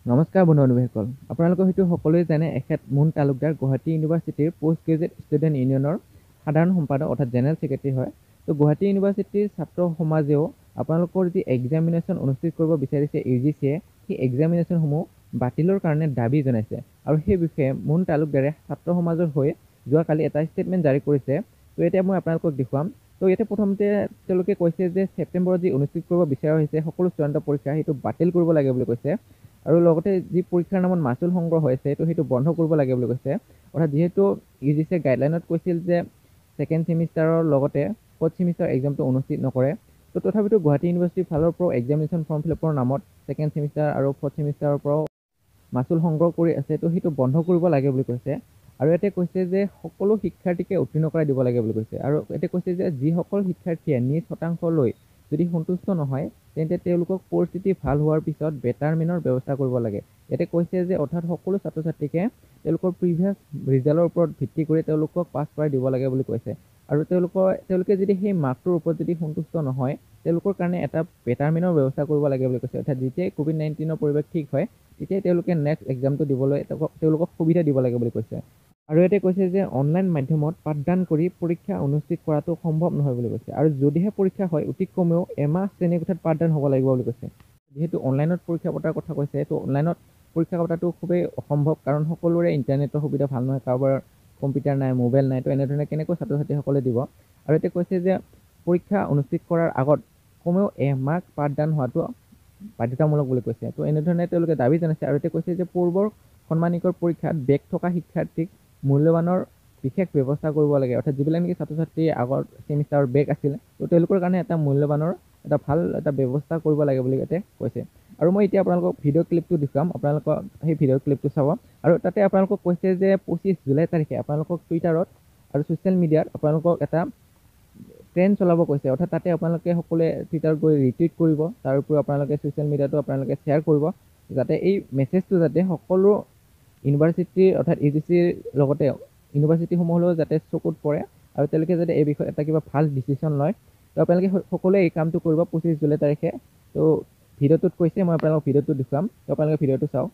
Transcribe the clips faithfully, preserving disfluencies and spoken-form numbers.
নমস্কাৰ বন্ধু বান্ধৱীসকল আপোনালোকৰ হয়তো সকলোৱে জানে এখেত মুন তালুকদাৰ গুৱাহাটী ইউনিভাৰ্চিটিৰ পোষ্ট গ্ৰেজুৱেট ষ্টুডেণ্ট ইউনিয়নৰ সাধাৰণ সম্পাদক অৰ্থাৎ জেনেৰেল ছেক্ৰেটাৰী হয় তো গুৱাহাটী ইউনিভাৰ্চিটিৰ ছাত্ৰ সমাজেও আপোনালোকৰ যি এক্সামিনেশ্যন অনুষ্ঠিত কৰিব বিচাৰিছে ইউ জি চিয়ে সেই এক্সামিনেশ্যনসমূহ বাতিলৰ কাৰণে দাবী জনাইছে আৰু সেই বিষয়ে মুন তালুকদাৰে ছাত্ৰ সমাজৰ হৈ যোৱাকালি এটা ষ্টেটমেণ্ট জাৰি কৰিছে তো এতিয়া মই আপোনালোকক দেখুৱাম তো ইয়াতে প্ৰথমতে তেওঁলোকে কৈছে যে ছেপ্টেম্বৰত যি অনুষ্ঠিত কৰিব বিচৰা হৈছে সকলো চূড়ান্ত পৰীক্ষা সেইটো বাতিল কৰিব লাগে বুলি কৈছে আৰু লগতে যি পৰীক্ষাৰ নামত মাচুল সংগ্ৰহ হৈছে তো সেইটো বন্ধ কৰিব লাগে বুলি কৈছে অৰ্থাৎ যিহেতু ইউ জি চিয়ে গাইডলাইনত কৈছিল যে ছেকেণ্ড ছেমিষ্টাৰৰ লগতে ফ'ৰ্থ ছেমিষ্টাৰ এক্সামটো অনুষ্ঠিত নকৰে তো তথাপিতো গুৱাহাটী ইউনিভাৰ্চিটিৰ ফালৰ পৰাও এক্সামিনেশ্যন ফৰ্ম ফিলআপৰ নামত ছেকেণ্ড ছেমিষ্টাৰ আৰু ফ'ৰ্থ ছেমিষ্টাৰৰ পৰাও মাচুল সংগ্ৰহ কৰি আছে তো সেইটো বন্ধ কৰিব লাগে বুলি কৈছে আৰু ইয়াতে কৈছে যে সকলো শিক্ষাৰ্থীকে উত্তীৰ্ণ কৰাই দিব লাগে বুলি কৈছে আৰু ইয়াতে কৈছে যে যিসকল শিক্ষাৰ্থীয়ে নিজ শতাংশ লৈ যদি সন্তুষ্ট নহয় তেন্তে তেওঁলোকক পৰিস্থিতি ভাল হোৱাৰ পিছত বেটাৰমেনৰ ব্যৱস্থা কৰিব লাগে ইয়াতে কৈছে যে অৰ্থাৎ সকলো ছাত্ৰ ছাত্ৰীকে তেওঁলোকৰ প্ৰিভিয়াছ ৰিজাল্টৰ ওপৰত ভিত্তি কৰি তেওঁলোকক পাছ কৰাই দিব লাগে বুলি কৈছে আৰু তেওঁলোকৰ তেওঁলোকে যদি সেই মাৰ্কটোৰ ওপৰত যদি সন্তুষ্ট নহয় তেওঁলোকৰ কাৰণে এটা বেটাৰমেনৰ ব্যৱস্থা কৰিব লাগে বুলি কৈছে অৰ্থাৎ যেতিয়াই কোভিড নাইণ্টিনৰ পৰিৱেশ ঠিক হয় তেতিয়াই তেওঁলোকে নেক্সট এক্সামটো দিবলৈ তেওঁলোকক সুবিধা দিব লাগে বুলি কৈছে আৰু ইয়াতে কৈছে যে অনলাইন মাধ্যমত পাঠদান কৰি পৰীক্ষা অনুষ্ঠিত কৰাটো সম্ভৱ নহয় বুলি কৈছে আৰু যদিহে পৰীক্ষা হয় অতি কমেও এমাহ শ্ৰেণীকোঠাত পাঠদান হ'ব লাগিব বুলি কৈছে যিহেতু অনলাইনত পৰীক্ষা পতাৰ কথা কৈছে তো অনলাইনত পৰীক্ষা পতাটো খুবেই অসম্ভৱ কাৰণ সকলোৰে ইণ্টাৰনেটৰ সুবিধা ভাল নহয় কাৰোবাৰ কম্পিউটাৰ নাই মোবাইল নাই তো এনেধৰণে কেনেকৈ ছাত্ৰ ছাত্ৰীসকলে দিব আৰু এতিয়া কৈছে যে পৰীক্ষা অনুষ্ঠিত কৰাৰ আগত কমেও এমাহ পাঠদান হোৱাটো বাধ্যতামূলক বুলি কৈছে তো এনেধৰণে তেওঁলোকে দাবী জনাইছে আৰু এতিয়া কৈছে যে পূৰ্বৰ সন্মানিকৰ পৰীক্ষাত বেগ থকা শিক্ষাৰ্থীক মূল্যৱানৰ বিশেষ ব্যৱস্থা কৰিব লাগে অৰ্থাৎ যিবিলাক নেকি ছাত্ৰ ছাত্ৰীৰ আগৰ ছেমিষ্টাৰৰ বেগ আছিল তো তেওঁলোকৰ কাৰণে এটা মূল্যৱানৰ এটা ভাল এটা ব্যৱস্থা কৰিব লাগে বুলি ইয়াতে কৈছে আৰু মই এতিয়া আপোনালোকক ভিডিঅ' ক্লিপটো দেখুৱাম আপোনালোকক সেই ভিডিঅ' ক্লিপটো চাব আৰু তাতে আপোনালোকক কৈছে যে পঁচিছ জুলাই তাৰিখে আপোনালোকক টুইটাৰত আৰু ছ'চিয়েল মিডিয়াত আপোনালোকক এটা ট্ৰেণ্ড চলাব কৈছে অৰ্থাৎ তাতে আপোনালোকে সকলোৱে টুইটাৰত গৈ ৰিটুইট কৰিব তাৰ উপৰিও আপোনালোকে ছ'চিয়েল মিডিয়াতো আপোনালোকে শ্বেয়াৰ কৰিব যাতে এই মেছেজটো যাতে সকলো ইউনিভাৰ্চিটিৰ অৰ্থাৎ ইউ জি চিৰ লগতে ইউনিভাৰ্চিটিসমূহলৈও যাতে চকুত পৰে আৰু তেওঁলোকে যাতে এই বিষয়ে এটা কিবা ভাল ডিচিশ্যন লয় তো আপোনালোকে সকলোৱে এই কামটো কৰিব পঁচিছ জুলাই তাৰিখে তো ভিডিঅ'টোত কৈছে মই আপোনালোকক ভিডিঅ'টো দেখুৱাম তো আপোনালোকে ভিডিঅ'টো চাওক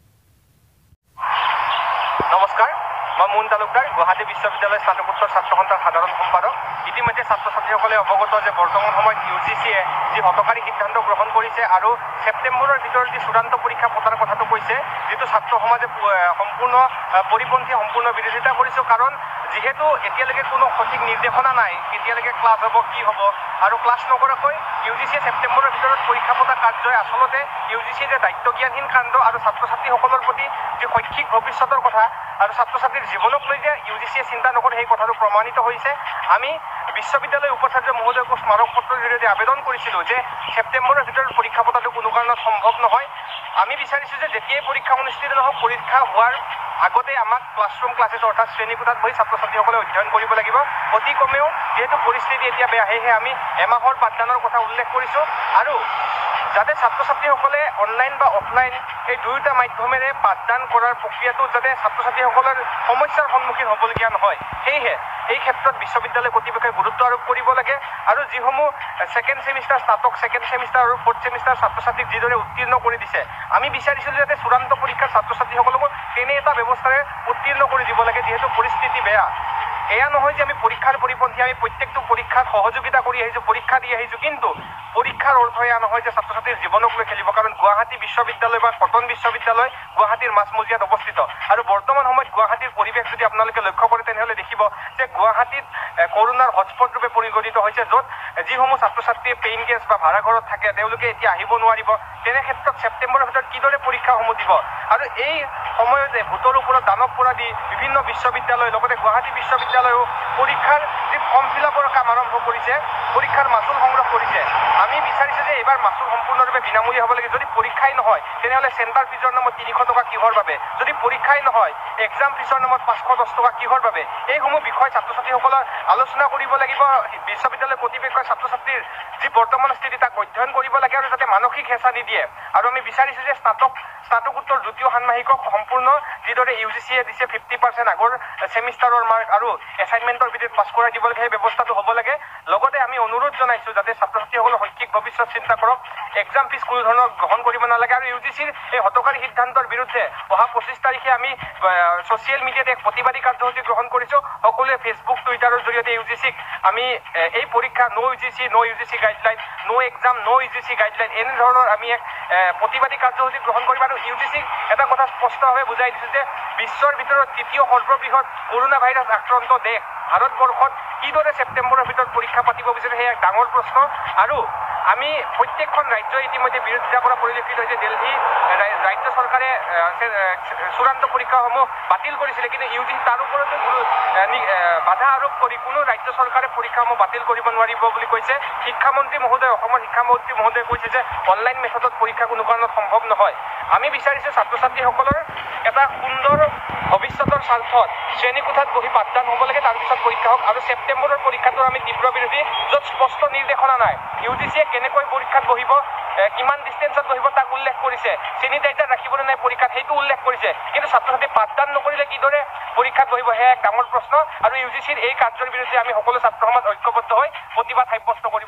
নমস্কাৰ মই মুন তালুকদাৰ গুৱাহাটী বিশ্ববিদ্যালয় স্নাতকোত্তৰ ছাত্ৰ সন্থাৰ সাধাৰণ সম্পাদক ইতিমধ্যে ছাত্ৰ ছাত্ৰীসকলে অৱগত যে বৰ্তমান সময়ত ইউ জি চিয়ে যি হতকাৰী সিদ্ধান্ত গ্ৰহণ কৰিছে আৰু ছেপ্টেম্বৰৰ ভিতৰত যি চূড়ান্ত পৰীক্ষা পতাৰ কথাটো কৈছে যিটো ছাত্ৰ সমাজে সম্পূৰ্ণ পৰিপন্থী সম্পূৰ্ণ বিৰোধিতা কৰিছোঁ কাৰণ যিহেতু এতিয়ালৈকে কোনো সঠিক নিৰ্দেশনা নাই কেতিয়ালৈকে ক্লাছ হ'ব কি হ'ব আৰু ক্লাছ নকৰাকৈ ইউ জি চিয়ে ছেপ্টেম্বৰৰ ভিতৰত পৰীক্ষা পতা কাৰ্যই আচলতে ইউ জি চিৰ যে দায়িত্বজ্ঞানহীন কাণ্ড আৰু ছাত্ৰ ছাত্ৰীসকলৰ প্ৰতি যি শৈক্ষিক ভৱিষ্যতৰ কথা আৰু ছাত্ৰ ছাত্ৰীৰ জীৱনক লৈ যে ইউ জি চিয়ে চিন্তা নকৰে সেই কথাটো প্ৰমাণিত হৈছে আমি বিশ্ববিদ্যালয় উপাচাৰ্য মহোদয়কো স্মাৰক পত্ৰৰ জৰিয়তে আবেদন কৰিছিলোঁ যে ছেপ্টেম্বৰৰ ভিতৰত পৰীক্ষা পতাটো কোনো কাৰণত সম্ভৱ নহয় আমি বিচাৰিছোঁ যে যেতিয়াই পৰীক্ষা অনুষ্ঠিত নহওক পৰীক্ষা হোৱাৰ আগতে আমাক ক্লাছৰুম ক্লাছেছ অৰ্থাৎ শ্ৰেণীকোঠাত বহি ছাত্ৰ ছাত্ৰীসকলে অধ্যয়ন কৰিব লাগিব অতি কমেও যিহেতু পৰিস্থিতি এতিয়া বেয়া সেয়েহে আমি এমাহৰ পাঠদানৰ কথা উল্লেখ কৰিছোঁ আৰু যাতে ছাত্ৰ ছাত্ৰীসকলে অনলাইন বা অফলাইন এই দুয়োটা মাধ্যমেৰে পাঠদান কৰাৰ প্ৰক্ৰিয়াটো যাতে ছাত্ৰ ছাত্ৰীসকলৰ সমস্যাৰ সন্মুখীন হ'বলগীয়া নহয় সেয়েহে এই ক্ষেত্ৰত বিশ্ববিদ্যালয় কৰ্তৃপক্ষই গুৰুত্ব আৰোপ কৰিব লাগে আৰু যিসমূহ ছেকেণ্ড ছেমিষ্টাৰ স্নাতক ছেকেণ্ড ছেমিষ্টাৰ আৰু ফ'ৰ্থ ছেমিষ্টাৰ ছাত্ৰ ছাত্ৰীক যিদৰে উত্তীৰ্ণ কৰি দিছে আমি বিচাৰিছিলোঁ যাতে চূড়ান্ত পৰীক্ষাৰ ছাত্ৰ ছাত্ৰীসকলকো তেনে এটা ব্যৱস্থাৰে উত্তীৰ্ণ কৰি দিব লাগে যিহেতু পৰিস্থিতি বেয়া এয়া নহয় যে আমি পৰীক্ষাৰ পৰিপন্থী আমি প্ৰত্যেকটো পৰীক্ষাত সহযোগিতা কৰি আহিছোঁ পৰীক্ষা দি আহিছোঁ কিন্তু পৰীক্ষাৰ অৰ্থ এয়া নহয় যে ছাত্ৰ ছাত্ৰীৰ জীৱনক লৈ খেলিব কাৰণ গুৱাহাটী বিশ্ববিদ্যালয় বা কটন বিশ্ববিদ্যালয় গুৱাহাটীৰ মাজমজিয়াত অৱস্থিত আৰু বৰ্তমান সময়ত গুৱাহাটীৰ পৰিৱেশ যদি আপোনালোকে লক্ষ্য কৰে তেনেহ'লে দেখিব যে গুৱাহাটীত কৰোণাৰ হটস্পট ৰূপে পৰিগণিত হৈছে য'ত যিসমূহ ছাত্ৰ ছাত্ৰীয়ে পেইন গেষ্ট বা ভাড়াঘৰত থাকে তেওঁলোকে এতিয়া আহিব নোৱাৰিব তেনে ক্ষেত্ৰত ছেপ্টেম্বৰৰ ভিতৰত কিদৰে পৰীক্ষাসমূহ দিব আৰু এই সময়তে ভোটৰ ওপৰত দানৱ পৰা দি বিভিন্ন বিশ্ববিদ্যালয় লগতে গুৱাহাটী বিশ্ববিদ্যালয়েও পৰীক্ষাৰ যি ফৰ্ম ফিল আপৰ কাম আৰম্ভ কৰিছে পৰীক্ষাৰ মাচুল সংগ্ৰহ কৰিছে আমি বিচাৰিছোঁ যে এইবাৰ মাচুল সম্পূৰ্ণৰূপে বিনামূলীয়া হ'ব লাগে যদি পৰীক্ষাই নহয় তেনেহ'লে চেণ্টাৰ ফিজৰ নামত তিনিশ টকা কিহৰ বাবে যদি পৰীক্ষাই নহয় এক্সাম ফিজৰ নামত পাঁচশ দহ টকা কিহৰ বাবে এইসমূহ বিষয় ছাত্ৰ ছাত্ৰীসকলৰ আলোচনা কৰিব লাগিব বিশ্ববিদ্যালয় কৰ্তৃপক্ষই ছাত্ৰ ছাত্ৰীৰ যি বৰ্তমান স্থিতি তাক অধ্যয়ন কৰিব লাগে আৰু যাতে মানসিক হেঁচা নিদিয়ে আৰু আমি বিচাৰিছোঁ যে স্নাতক স্নাতকোত্তৰ দ্বিতীয় ষান্মাসিকক সম্পূৰ্ণ যিদৰে ইউ জি চিয়ে দিছে ফিফটি পাৰ্চেণ্ট আগৰ ছেমিষ্টাৰৰ মাৰ্ক আৰু এছাইনমেণ্টৰ ভিত্তিত পাছ কৰাই দিব লাগে সেই ব্যৱস্থাটো হ'ব লাগে লগতে আমি অনুৰোধ জনাইছোঁ যাতে ছাত্ৰ ছাত্ৰীসকলৰ শৈক্ষিক ভৱিষ্যত চিন্তা কৰক এক্সাম ফিজ কোনো ধৰণৰ গ্ৰহণ কৰিব নালাগে আৰু ইউ জি চিৰ এই হতকাৰী সিদ্ধান্তৰ বিৰুদ্ধে অহা পঁচিছ তাৰিখে আমি ছ'চিয়েল মিডিয়াত এক প্ৰতিবাদী কাৰ্যসূচী গ্ৰহণ কৰিছোঁ। সকলোৱে ফেচবুক টুইটাৰৰ জৰিয়তে ইউ জি চিক আমি এই পৰীক্ষা no' U G C no' U G C guideline, no' exam no' U G C guideline এনেধৰণৰ আমি এক প্ৰতিবাদী কাৰ্যসূচী গ্ৰহণ কৰিম। আৰু ইউ জি চিক এটা কথা স্পষ্টভাৱে বুজাই দিছোঁ যে বিশ্বৰ ভিতৰত তৃতীয় সৰ্ববৃহৎ কৰোণা ভাইৰাছ আক্ৰান্ত দেশ ভাৰতবৰ্ষত কিদৰে ছেপ্টেম্বৰৰ ভিতৰত পৰীক্ষা পাতিব বিচাৰে সেয়া এক ডাঙৰ প্ৰশ্ন। আৰু আমি প্ৰত্যেকখন ৰাজ্যই ইতিমধ্যে বিৰোধিতা কৰা পৰিলক্ষিত হৈছে। দিল্লী ৰাজ্য চৰকাৰে চূড়ান্ত পৰীক্ষাসমূহ বাতিল কৰিছিলে, কিন্তু ইউ জি চি তাৰ ওপৰতো বাধা আৰোপ কৰি কোনো ৰাজ্য চৰকাৰে পৰীক্ষাসমূহ বাতিল কৰিব নোৱাৰিব বুলি কৈছে। শিক্ষামন্ত্ৰী মহোদয় অসমৰ শিক্ষামন্ত্ৰী মহোদয়ে কৈছে যে অনলাইন মেথডত পৰীক্ষা কোনো কাৰণত সম্ভৱ নহয়। আমি বিচাৰিছোঁ ছাত্ৰ ছাত্ৰীসকলৰ এটা সুন্দৰ ভৱিষ্যতৰ স্বাৰ্থত শ্ৰেণীকোঠাত বহি পাঠদান হ'ব লাগে, তাৰপিছত পৰীক্ষা হওক। আৰু ছেপ্টেম্বৰৰ পৰীক্ষাটোৰ আমি তীব্ৰ বিৰোধী, য'ত স্পষ্ট নিৰ্দেশনা নাই। ইউ জি চিয়ে কেনেকৈ পৰীক্ষাত বহিব, কিমান ডিষ্টেঞ্চত বহিব তাক উল্লেখ কৰিছে, চেনিটাইজাৰ ৰাখিবলৈ নাই পৰীক্ষাত সেইটো উল্লেখ কৰিছে, কিন্তু ছাত্ৰ ছাত্ৰী পাঠদান নকৰিলে কিদৰে পৰীক্ষাত বহিব সেয়া এক ডাঙৰ প্ৰশ্ন। আৰু ইউ জি চিৰ এই কাৰ্যৰ বিৰুদ্ধে আমি সকলো ছাত্ৰ সমাজ ঐক্যবদ্ধ হৈ প্ৰতিবাদ সাব্যস্ত কৰি